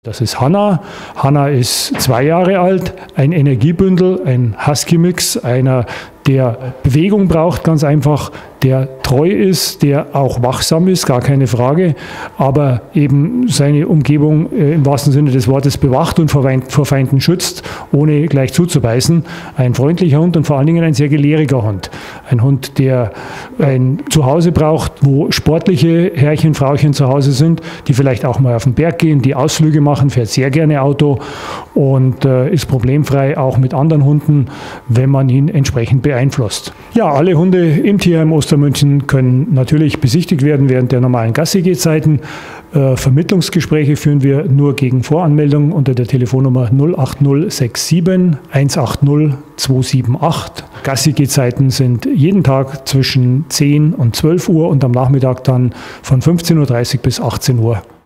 Das ist Hanna. Hanna ist 2 Jahre alt, ein Energiebündel, ein Husky-Mix, einer, der Bewegung braucht, ganz einfach, der treu ist, der auch wachsam ist, gar keine Frage, aber eben seine Umgebung im wahrsten Sinne des Wortes bewacht und vor Feinden schützt, ohne gleich zuzubeißen. Ein freundlicher Hund und vor allen Dingen ein sehr gelehriger Hund. Ein Hund, der ein Zuhause braucht, wo sportliche Herrchen, Frauchen zu Hause sind, die vielleicht auch mal auf den Berg gehen, die Ausflüge machen, fährt sehr gerne Auto und ist problemfrei auch mit anderen Hunden, wenn man ihn entsprechend beeinflusst. Ja, alle Hunde im Tierheim Ostermünchen können natürlich besichtigt werden während der normalen Gassi-Gehzeiten. Vermittlungsgespräche führen wir nur gegen Voranmeldung unter der Telefonnummer 08067 180 278. Gassi-Gehzeiten sind jeden Tag zwischen 10 und 12 Uhr und am Nachmittag dann von 15:30 Uhr bis 18 Uhr.